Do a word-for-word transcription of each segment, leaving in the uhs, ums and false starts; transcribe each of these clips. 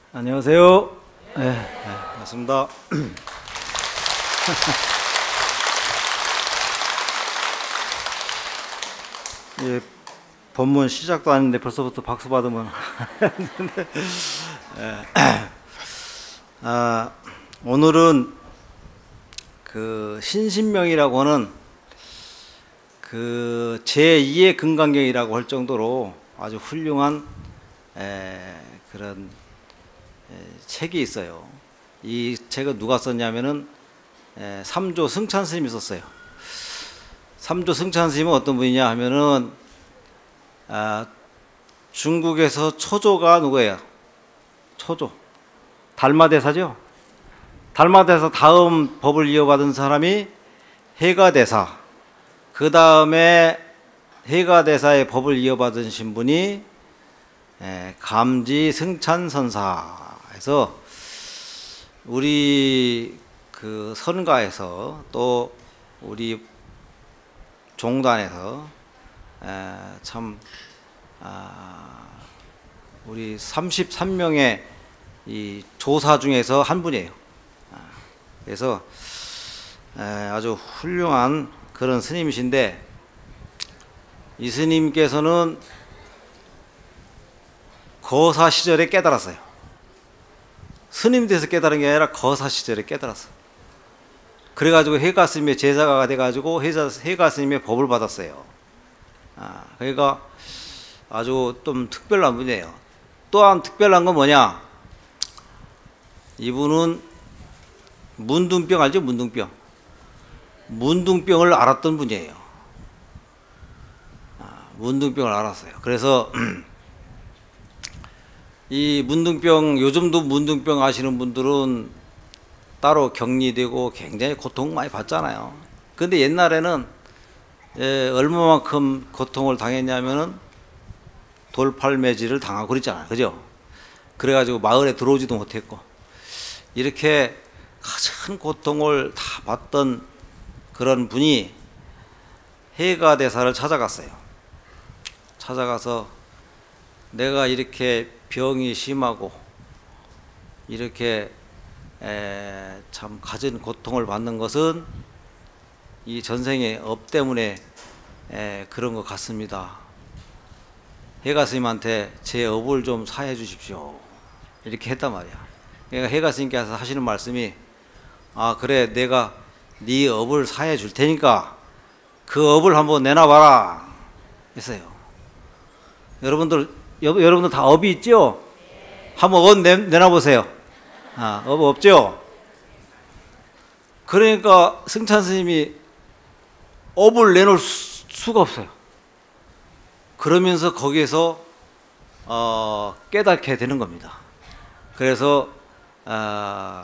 안녕하세요. 네, 네, 반갑습니다. 예, 본문 시작도 아닌데 벌써부터 박수 받으면 예, 아, 오늘은 그 신신명이라고 하는 그 제이의 금강경이라고 할 정도로 아주 훌륭한 에, 그런 에, 책이 있어요. 이 책은 누가 썼냐면은 에, 삼조 승찬 스님이 썼어요. 삼조 승찬 스님은 어떤 분이냐 하면은 아, 중국에서 초조가 누구예요? 초조. 달마대사죠. 달마대사 다음 법을 이어받은 사람이 해가대사. 그 다음에 해가대사의 법을 이어받은 신분이 감지 승찬선사에서 우리 그 선가에서 또 우리 종단에서 참 아 우리 삼십삼 명의 이 조사 중에서 한 분이에요. 그래서 아주 훌륭한 그런 스님이신데, 이 스님께서는 거사 시절에 깨달았어요. 스님 돼서 깨달은 게 아니라 거사 시절에 깨달았어요. 그래가지고 해가 스님의 제자가 돼가지고 해가 스님의 법을 받았어요. 아, 그러니까 아주 좀 특별한 분이에요. 또한 특별한 건 뭐냐? 이분은 문둥병 알죠? 문둥병. 문둥병을 알았던 분이에요. 아, 문둥병을 알았어요. 그래서 이 문둥병, 요즘도 문둥병 아시는 분들은 따로 격리되고 굉장히 고통 많이 받잖아요. 근데 옛날에는 예, 얼마만큼 고통을 당했냐면은 돌팔매질을 당하고 그랬잖아요. 그죠? 그래가지고 마을에 들어오지도 못했고, 이렇게 큰 고통을 다 받던 그런 분이 해가대사를 찾아갔어요. 찾아가서 내가 이렇게 병이 심하고 이렇게 에, 참 가진 고통을 받는 것은 이 전생의 업 때문에 에, 그런 것 같습니다. 해가 스님한테 제 업을 좀 사해 주십시오. 이렇게 했단 말이야. 그러니까 해가 스님께서 하시는 말씀이, 아 그래, 내가 네 업을 사해 줄 테니까 그 업을 한번 내놔봐라 했어요. 여러분들 여, 여러분들 다 업이 있죠? 한번 업 내, 내놔보세요. 아, 업 없죠? 그러니까 승찬 스님이 업을 내놓을 수, 수가 없어요. 그러면서 거기에서 어, 깨닫게 되는 겁니다. 그래서 어,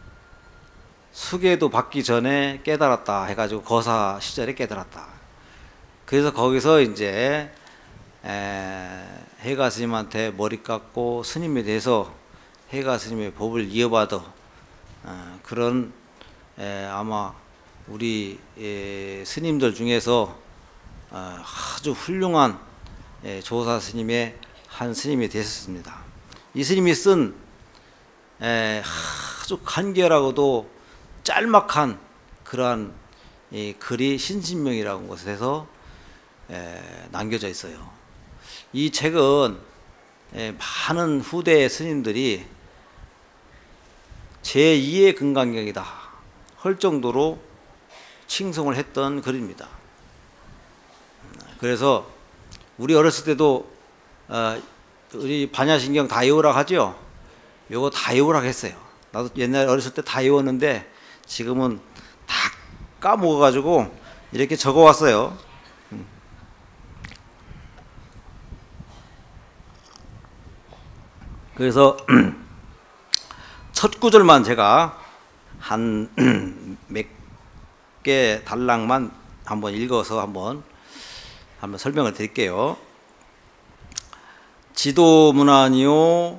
수계도 받기 전에 깨달았다 해가지고 거사 시절에 깨달았다. 그래서 거기서 이제 에, 해가 스님한테 머리 깎고 스님에 대해서 해가 스님의 법을 이어받아 어, 그런 에, 아마 우리 에, 스님들 중에서 어, 아주 훌륭한 에, 조사 스님의 한 스님이 되셨습니다. 이 스님이 쓴 에, 아주 간결하고도 짤막한 그러한 이 글이 신신명이라는 곳에서 에, 남겨져 있어요. 이 책은 에, 많은 후대 스님들이 제이의 금강경이다 할 정도로 칭송을 했던 글입니다. 그래서 우리 어렸을 때도 어, 우리 반야신경 다 외우라고 하죠. 요거 다 외우라고 했어요. 나도 옛날에 어렸을 때 다 외웠는데 지금은 다 까먹어가지고 이렇게 적어왔어요. 그래서 첫 구절만 제가 한 몇 개 단락만 한번 읽어서 한번 한번 설명을 드릴게요. 지도문안이요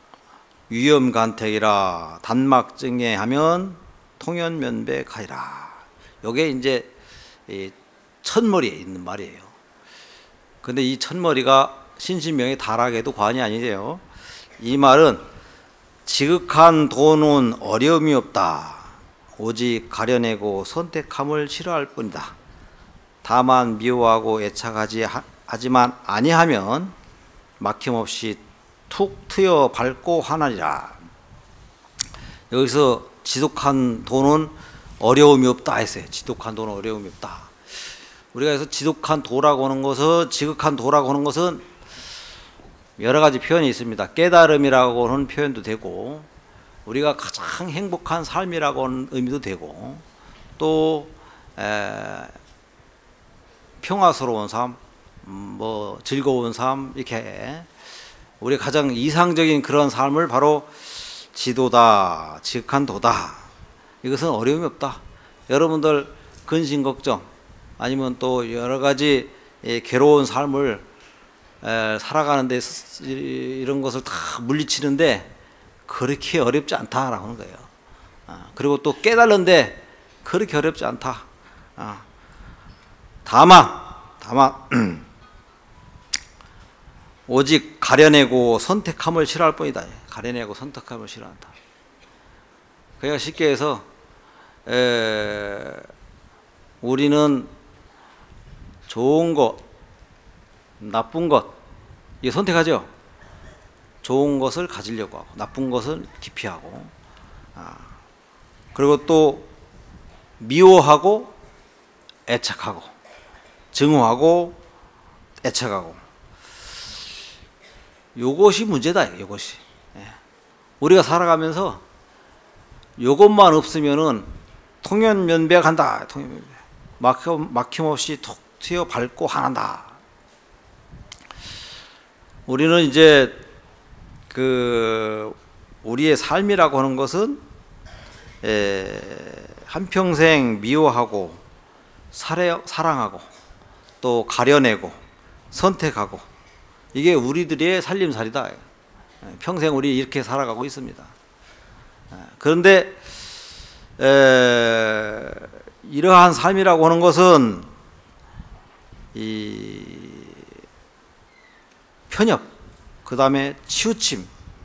위험간택이라 단막증에 하면 통연면백하리라. 요게 이제 이 첫머리에 있는 말이에요. 근데 이 첫머리가 신신명의 다락에도 관이 아니래요. 이 말은 지극한 도는 어려움이 없다. 오직 가려내고 선택함을 싫어할 뿐이다. 다만 미워하고 애착하지 하, 하지만 아니하면 막힘없이 툭 트여 밟고 하나니라. 여기서 지독한 도는 어려움이 없다 했어요. 지독한 도는 어려움이 없다. 우리가 그래서 지독한 도라고 하는 것은, 지극한 도라고 하는 것은 여러 가지 표현이 있습니다. 깨달음이라고 하는 표현도 되고, 우리가 가장 행복한 삶이라고 하는 의미도 되고, 또 에, 평화스러운 삶, 뭐 즐거운 삶, 이렇게 우리 가장 이상적인 그런 삶을 바로 지도다, 지극한 도다. 이것은 어려움이 없다. 여러분들 근심 걱정 아니면 또 여러 가지 괴로운 삶을 에, 살아가는데 이런 것을 다 물리치는데 그렇게 어렵지 않다라고 하는 거예요. 아, 그리고 또 깨달는데 그렇게 어렵지 않다. 아, 다만 다만 오직 가려내고 선택함을 싫어할 뿐이다. 가려내고 선택함을 싫어한다. 그러니까 쉽게 해서 에, 우리는 좋은 것, 나쁜 것, 이게 선택하죠. 좋은 것을 가지려고 하고 나쁜 것을 기피하고, 아, 그리고 또 미워하고 애착하고 증오하고 애착하고, 요것이 문제다. 요것이 예. 우리가 살아가면서 요것만 없으면은 통연면백한다. 통연면백. 막힘, 막힘없이 툭 튀어 밟고 하난다. 우리는 이제 그 우리의 삶이라고 하는 것은 에, 한평생 미워하고 사려, 사랑하고 또 가려내고 선택하고, 이게 우리들의 살림살이다. 평생 우리 이렇게 살아가고 있습니다. 그런데 에, 이러한 삶이라고 하는 것은 이 편협, 그 다음에 치우침이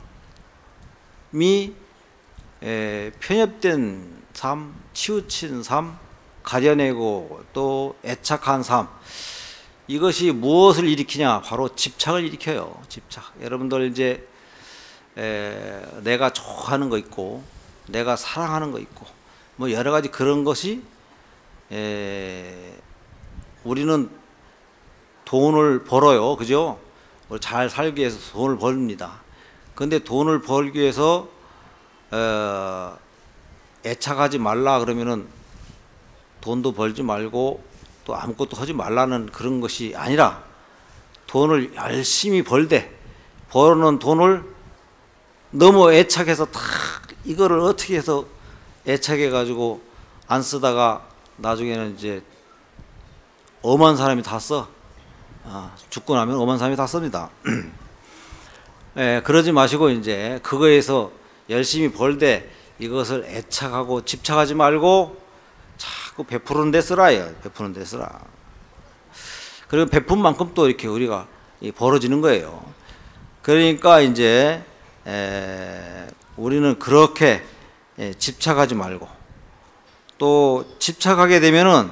에, 편협된 삶, 치우친 삶, 가려내고 또 애착한 삶, 이것이 무엇을 일으키냐? 바로 집착을 일으켜요. 집착. 여러분들 이제 에, 내가 좋아하는 거 있고 내가 사랑하는 거 있고 뭐 여러 가지 그런 것이 에, 우리는 돈을 벌어요. 그죠? 잘 살기 위해서 돈을 벌립니다. 그런데 돈을 벌기 위해서 어, 애착하지 말라 그러면은 돈도 벌지 말고 또 아무것도 하지 말라는 그런 것이 아니라, 돈을 열심히 벌되 벌어놓은 돈을 너무 애착해서 다 이거를 어떻게 해서 애착해 가지고 안 쓰다가 나중에는 이제 엄한 사람이 다 써. 아, 죽고 나면 엄한 사람이 다 씁니다. 예, 그러지 마시고 이제 그거에서 열심히 벌되 이것을 애착하고 집착하지 말고 자꾸 베푸는 데 쓰라요. 베푸는 데 쓰라. 그리고 베푼 만큼 또 이렇게 우리가 벌어지는 거예요. 그러니까 이제 에, 우리는 그렇게 에, 집착하지 말고, 또 집착하게 되면은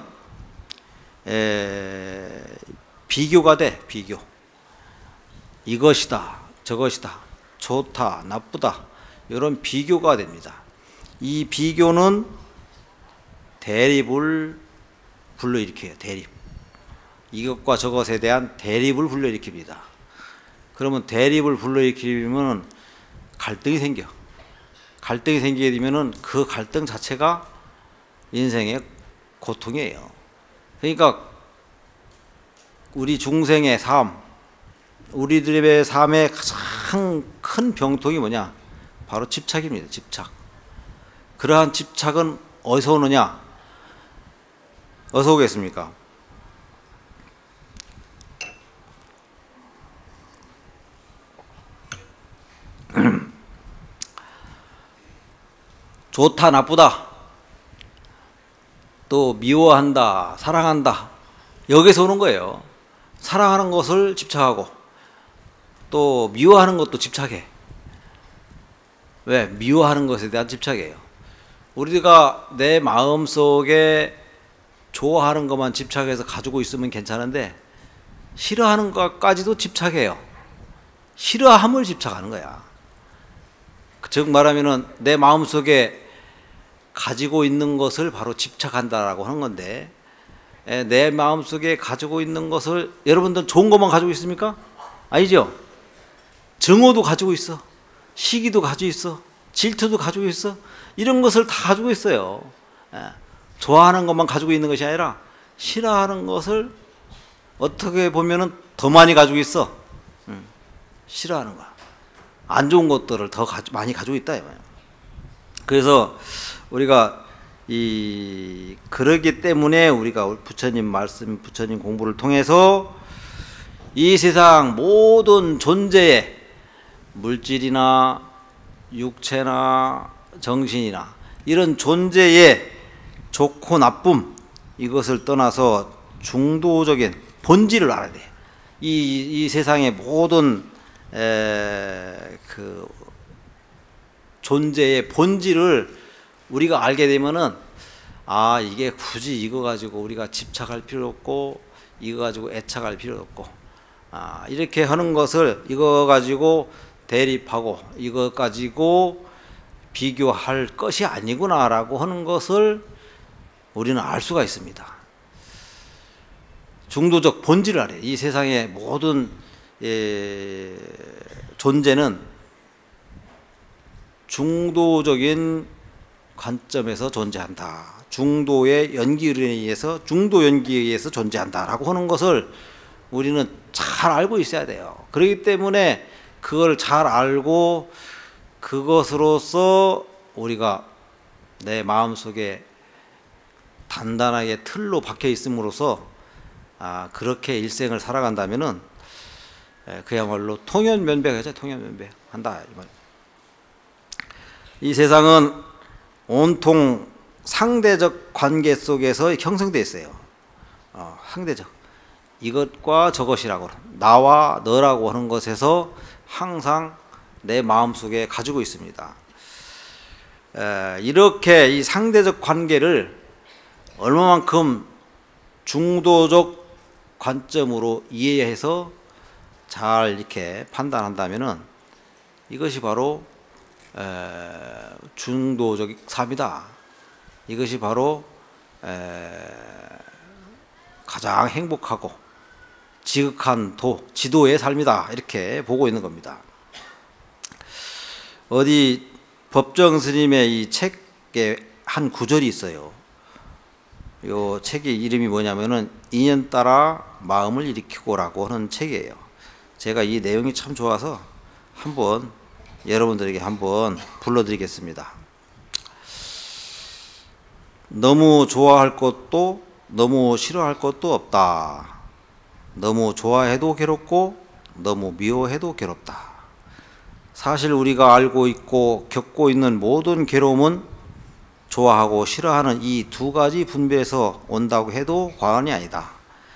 에, 비교가 돼. 비교. 이것이다, 저것이다, 좋다, 나쁘다, 이런 비교가 됩니다. 이 비교는 대립을 불러일으켜요. 대립. 이것과 저것에 대한 대립을 불러일으킵니다. 그러면 대립을 불러일으키면 갈등이 생겨. 갈등이 생기게 되면은 그 갈등 자체가 인생의 고통이에요. 그러니까 우리 중생의 삶, 우리들의 삶의 가장 큰 병통이 뭐냐? 바로 집착입니다. 집착. 그러한 집착은 어디서 오느냐? 어디서 오겠습니까? 좋다, 나쁘다, 또 미워한다, 사랑한다, 여기서 오는 거예요. 사랑하는 것을 집착하고 또 미워하는 것도 집착해. 왜? 미워하는 것에 대한 집착이에요. 우리가 내 마음속에 좋아하는 것만 집착해서 가지고 있으면 괜찮은데 싫어하는 것까지도 집착해요. 싫어함을 집착하는 거야. 즉 말하면은 내 마음속에 가지고 있는 것을 바로 집착한다라고 하는 건데, 내 마음속에 가지고 있는 것을, 여러분들 좋은 것만 가지고 있습니까? 아니죠? 증오도 가지고 있어. 시기도 가지고 있어. 질투도 가지고 있어. 이런 것을 다 가지고 있어요. 좋아하는 것만 가지고 있는 것이 아니라 싫어하는 것을 어떻게 보면은 더 많이 가지고 있어. 음, 싫어하는 거, 안 좋은 것들을 더 가, 많이 가지고 있다. 그래서 우리가 이 그러기 때문에 우리가 부처님 말씀, 부처님 공부를 통해서 이 세상 모든 존재에 물질이나 육체나 정신이나 이런 존재의 좋고 나쁨, 이것을 떠나서 중도적인 본질을 알아야 돼. 이, 이 세상의 모든 에, 그 존재의 본질을 우리가 알게 되면은, 아, 이게 굳이 이거 가지고 우리가 집착할 필요 없고 이거 가지고 애착할 필요 없고, 아, 이렇게 하는 것을 이거 가지고 대립하고 이거 가지고 비교할 것이 아니구나라고 하는 것을 우리는 알 수가 있습니다. 중도적 본질을 알아요. 이 세상의 모든 예, 존재는 중도적인 관점에서 존재한다. 중도의 연기에 의해서, 중도 연기에 의해서 존재한다라고 하는 것을 우리는 잘 알고 있어야 돼요. 그렇기 때문에 그걸 잘 알고 그것으로서 우리가 내 마음속에 단단하게 틀로 박혀 있음으로써, 아, 그렇게 일생을 살아간다면은 그야말로 통연면배하죠. 통연면배 한다. 이 세상은 온통 상대적 관계 속에서 형성되어 있어요. 어, 상대적. 이것과 저것이라고, 나와 너라고 하는 것에서 항상 내 마음속에 가지고 있습니다. 에, 이렇게 이 상대적 관계를 얼마만큼 중도적 관점으로 이해해서 잘 이렇게 판단한다면은 이것이 바로 에, 중도적 삶이다. 이것이 바로 에, 가장 행복하고 지극한 도, 지도의 삶이다. 이렇게 보고 있는 겁니다. 어디 법정 스님의 이 책에 한 구절이 있어요. 이 책의 이름이 뭐냐면은 인연 따라 마음을 일으키고라고 하는 책이에요. 제가 이 내용이 참 좋아서 한번 여러분들에게 한번 불러드리겠습니다. 너무 좋아할 것도 너무 싫어할 것도 없다. 너무 좋아해도 괴롭고 너무 미워해도 괴롭다. 사실 우리가 알고 있고 겪고 있는 모든 괴로움은 좋아하고 싫어하는 이 두 가지 분배에서 온다고 해도 과언이 아니다.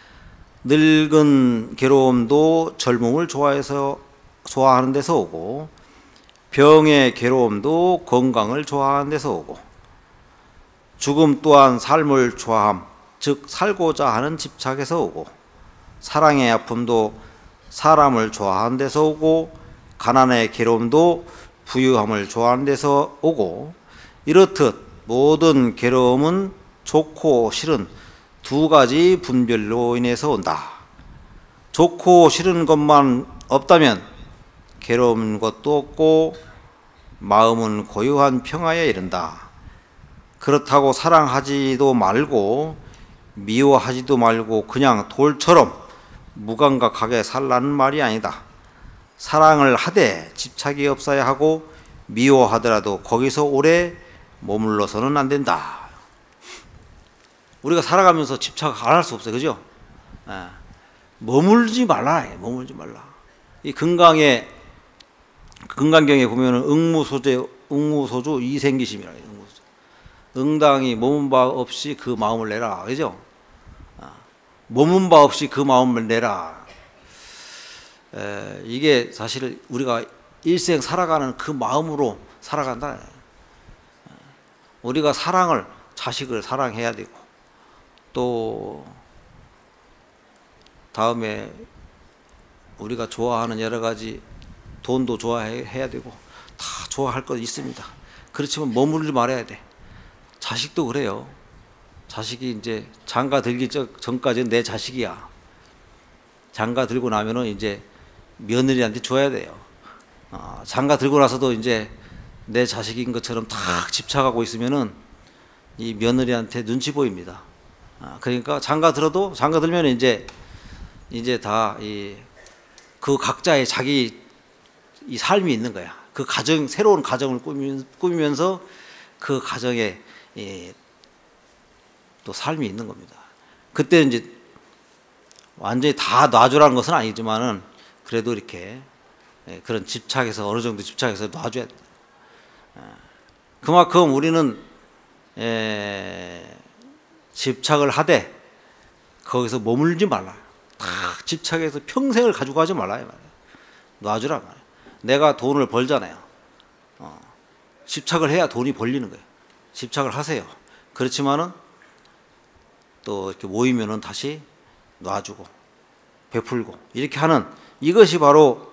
늙은 괴로움도 젊음을 좋아해서 좋아하는 데서 오고, 병의 괴로움도 건강을 좋아하는 데서 오고, 죽음 또한 삶을 좋아함, 즉 살고자 하는 집착에서 오고, 사랑의 아픔도 사람을 좋아하는 데서 오고, 가난의 괴로움도 부유함을 좋아하는 데서 오고, 이렇듯 모든 괴로움은 좋고 싫은 두 가지 분별로 인해서 온다. 좋고 싫은 것만 없다면 괴로운 것도 없고 마음은 고요한 평화에 이른다. 그렇다고 사랑하지도 말고 미워하지도 말고 그냥 돌처럼 무감각하게 살라는 말이 아니다. 사랑을 하되 집착이 없어야 하고, 미워하더라도 거기서 오래 머물러서는 안 된다. 우리가 살아가면서 집착 안 할 수 없어요. 그죠? 예. 머물지 말라. 머물지 말라. 이 금강에, 금강경에 보면은 응무소재, 응무소주 이생기심이라 해요. 응당이 머문 바 없이 그 마음을 내라. 그죠? 머문 바 없이 그 마음을 내라. 에, 이게 사실 우리가 일생 살아가는 그 마음으로 살아간다. 우리가 사랑을, 자식을 사랑해야 되고, 또 다음에 우리가 좋아하는 여러 가지, 돈도 좋아해야 되고 다 좋아할 것 있습니다. 그렇지만 머무르지 말아야 돼. 자식도 그래요. 자식이 이제 장가 들기 전까지는 내 자식이야. 장가 들고 나면은 이제 며느리한테 줘야 돼요. 어, 장가 들고 나서도 이제 내 자식인 것처럼 탁 집착하고 있으면은 이 며느리한테 눈치 보입니다. 어, 그러니까 장가 들어도, 장가 들면 이제 이제 다 이 그 각자의 자기 이 삶이 있는 거야. 그 가정, 새로운 가정을 꾸미면서 그 가정에 예, 또 삶이 있는 겁니다. 그때 이제 완전히 다 놔주라는 것은 아니지만은 그래도 이렇게 예, 그런 집착해서, 어느 정도 집착해서 놔줘야 돼. 그만큼 우리는 예, 집착을 하되 거기서 머물지 말라. 다 집착해서 평생을 가지고 가지 말라. 놔주라 말이야. 내가 돈을 벌잖아요. 어, 집착을 해야 돈이 벌리는 거예요. 집착을 하세요. 그렇지만은 또 이렇게 모이면은 다시 놔주고 베풀고 이렇게 하는, 이것이 바로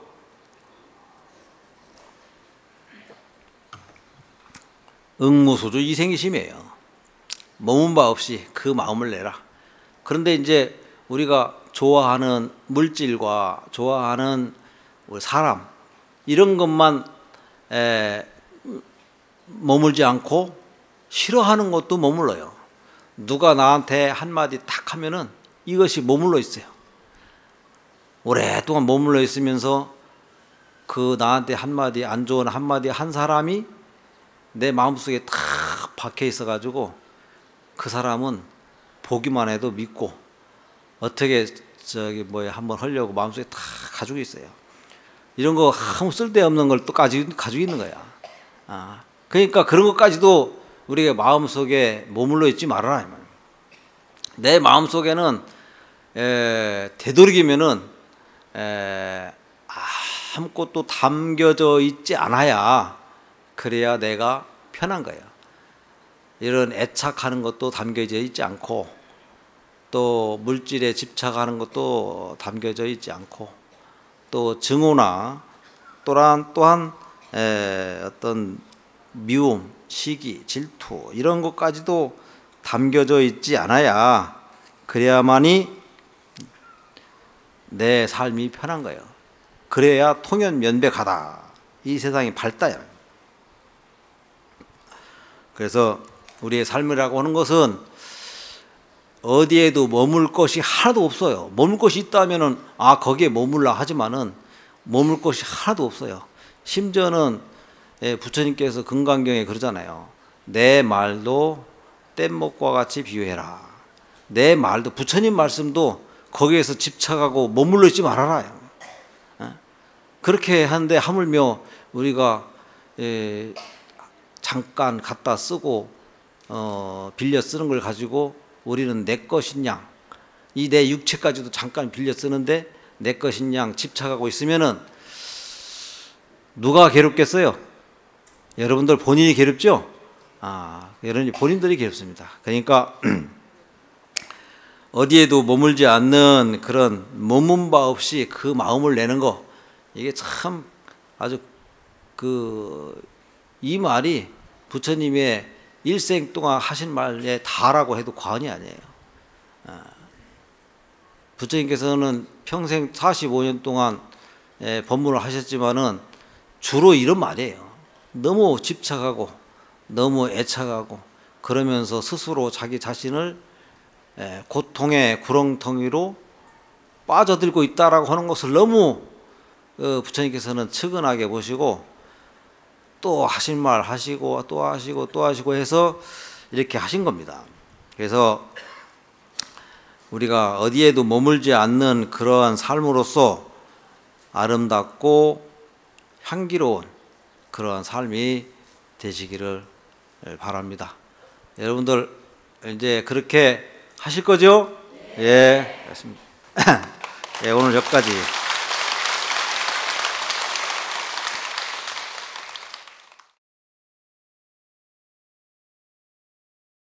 응무소조 이생이심이에요. 머문 바 없이 그 마음을 내라. 그런데 이제 우리가 좋아하는 물질과 좋아하는 사람, 이런 것만 에, 머물지 않고 싫어하는 것도 머물러요. 누가 나한테 한마디 탁 하면은 이것이 머물러 있어요. 오랫동안 머물러 있으면서 그 나한테 한마디, 안 좋은 한마디 한 사람이 내 마음속에 탁 박혀 있어 가지고 그 사람은 보기만 해도 믿고 어떻게 저기 뭐야 한번 하려고 마음속에 다 가지고 있어요. 이런 거 아무 쓸데없는 걸 또 가지고 가지고 있는 거야. 아, 그러니까 그런 것까지도 우리가 마음속에 머물러 있지 말아라. 내 마음속에는 에, 되도록이면은 에, 아무것도 담겨져 있지 않아야, 그래야 내가 편한 거예요. 이런 애착하는 것도 담겨져 있지 않고, 또 물질에 집착하는 것도 담겨져 있지 않고, 또 증오나 또한 또한 에, 어떤 미움, 시기, 질투 이런 것까지도 담겨져 있지 않아야, 그래야만이 내 삶이 편한 거예요. 그래야 통연면백하다. 이 세상이 밝다요. 그래서 우리의 삶이라고 하는 것은 어디에도 머물 것이 하나도 없어요. 머물 것이 있다면은 아 거기에 머물라 하지만은 머물 것이 하나도 없어요. 심지어는 부처님께서 금강경에 그러잖아요. 내 말도 뗏목과 같이 비유해라. 내 말도, 부처님 말씀도 거기에서 집착하고 머물러 있지 말아라. 그렇게 하는데 하물며 우리가 잠깐 갖다 쓰고 어 빌려 쓰는 걸 가지고 우리는 내 것인 양, 이 내 육체까지도 잠깐 빌려 쓰는데 내 것인 양 집착하고 있으면은 누가 괴롭겠어요? 여러분들 본인이 괴롭죠? 아, 여러분 본인들이 괴롭습니다. 그러니까 어디에도 머물지 않는 그런 머문 바 없이 그 마음을 내는 거, 이게 참 아주 그 이 말이 부처님의 일생 동안 하신 말에 다라고 해도 과언이 아니에요. 부처님께서는 평생 사십오 년 동안 법문을 하셨지만은 주로 이런 말이에요. 너무 집착하고 너무 애착하고 그러면서 스스로 자기 자신을 고통의 구렁텅이로 빠져들고 있다라고 하는 것을 너무 부처님께서는 측은하게 보시고 또 하신 말 하시고 또 하시고 또 하시고 해서 이렇게 하신 겁니다. 그래서 우리가 어디에도 머물지 않는 그러한 삶으로서 아름답고 향기로운 그러한 삶이 되시기를 바랍니다. 여러분들 이제 그렇게 하실 거죠? 예, 알겠습니다. 예, 오늘 여기까지.